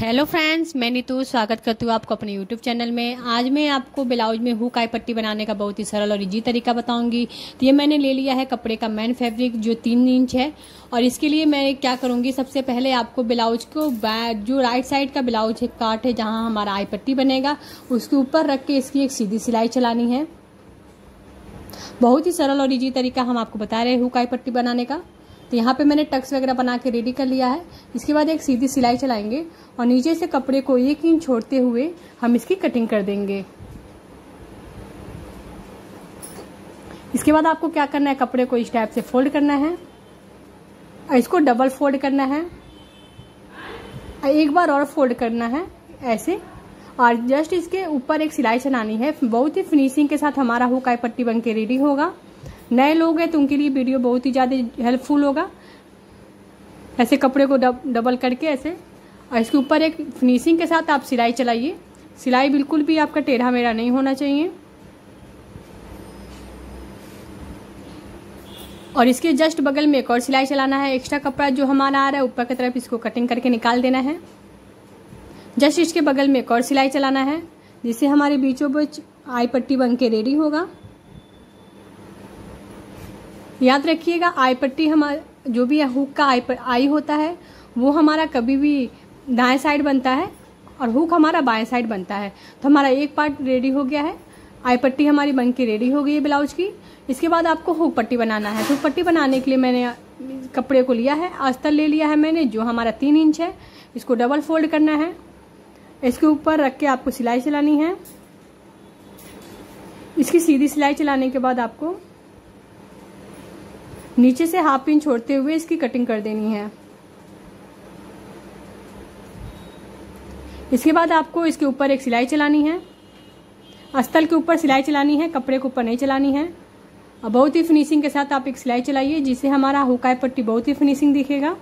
Hello friends, मैं नीतू स्वागत करती हूँ आपको अपने यूट्यूब चैनल में। आज मैं आपको ब्लाउज में हुक आई पट्टी बनाने का बहुत ही सरल और इजी तरीका बताऊंगी। तो ये मैंने ले लिया है कपड़े का मैन फैब्रिक जो 3 इंच है। और इसके लिए मैं क्या करूँगी, सबसे पहले आपको ब्लाउज को जो राइट साइड का ब्लाउज है काट है जहाँ हमारा आई पट्टी बनेगा उसके ऊपर रख के इसकी एक सीधी सिलाई चलानी है। बहुत ही सरल और इजी तरीका हम आपको बता रहे हैं हुक आई पट्टी बनाने का। तो यहाँ पे मैंने टक्स वगैरह बना के रेडी कर लिया है। इसके बाद एक सीधी सिलाई चलाएंगे और नीचे से कपड़े को 1 इंच छोड़ते हुए हम इसकी कटिंग कर देंगे। इसके बाद आपको क्या करना है, कपड़े को इस टाइप से फोल्ड करना है और इसको डबल फोल्ड करना है और एक बार और फोल्ड करना है ऐसे, और जस्ट इसके ऊपर एक सिलाई चलानी है। बहुत ही फिनिशिंग के साथ हमारा हुक आई पट्टी बन के रेडी होगा। नए लोग हैं तो उनके लिए वीडियो बहुत ही ज़्यादा हेल्पफुल होगा। ऐसे कपड़े को डबल करके ऐसे, और इसके ऊपर एक फिनिशिंग के साथ आप सिलाई चलाइए। सिलाई बिल्कुल भी आपका टेढ़ा मेढ़ा नहीं होना चाहिए। और इसके जस्ट बगल में एक और सिलाई चलाना है। एक्स्ट्रा कपड़ा जो हमारा आ रहा है ऊपर की तरफ, इसको कटिंग करके निकाल देना है। जस्ट इसके बगल में एक और सिलाई चलाना है जिससे हमारे बीचों बीच आई पट्टी बन के रेडी होगा। याद रखिएगा, आई पट्टी हमारा जो भी हुक का आई होता है वो हमारा कभी भी दाएं साइड बनता है और हुक हमारा बाएं साइड बनता है। तो हमारा एक पार्ट रेडी हो गया है, आई पट्टी हमारी बन के रेडी हो गई है ब्लाउज की। इसके बाद आपको हुक पट्टी बनाना है। हुक पट्टी बनाने के लिए मैंने कपड़े को लिया है, अस्तर ले लिया है मैंने जो हमारा 3 इंच है। इसको डबल फोल्ड करना है, इसके ऊपर रख के आपको सिलाई चलानी है। इसकी सीधी सिलाई चलाने के बाद आपको नीचे से 1/2 इंच छोड़ते हुए इसकी कटिंग कर देनी है। इसके बाद आपको इसके ऊपर एक सिलाई चलानी है। अस्तर के ऊपर सिलाई चलानी है, कपड़े के ऊपर नहीं चलानी है। और बहुत ही फिनिशिंग के साथ आप एक सिलाई चलाइए जिससे हमारा हुक आई पट्टी बहुत ही फिनिशिंग दिखेगा।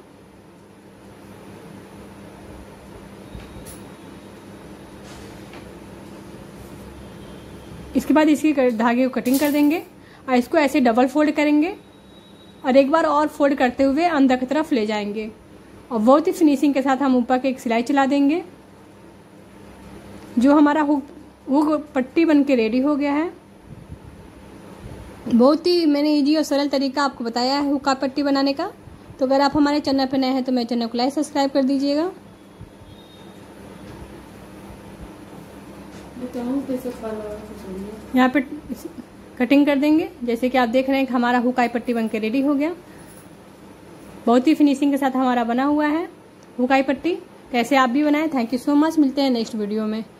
इसके बाद इसकी धागे को कटिंग कर देंगे और इसको ऐसे डबल फोल्ड करेंगे और एक बार और फोल्ड करते हुए अंदर की तरफ ले जाएंगे। और बहुत ही फिनिशिंग के साथ हम ऊपर के एक सिलाई चला देंगे। जो हमारा हुक पट्टी बन के रेडी हो गया है। बहुत ही मैंने इजी और सरल तरीका आपको बताया है हुक पट्टी बनाने का। तो अगर आप हमारे चैनल पर नए हैं तो मेरे चैनल को लाइक सब्सक्राइब कर दीजिएगा। यहाँ पे कटिंग कर देंगे जैसे कि आप देख रहे हैं कि हमारा हुक आई पट्टी बन के रेडी हो गया। बहुत ही फिनिशिंग के साथ हमारा बना हुआ है हुक आई पट्टी। कैसे आप भी बनाएं। Thank you so much. मिलते हैं नेक्स्ट वीडियो में।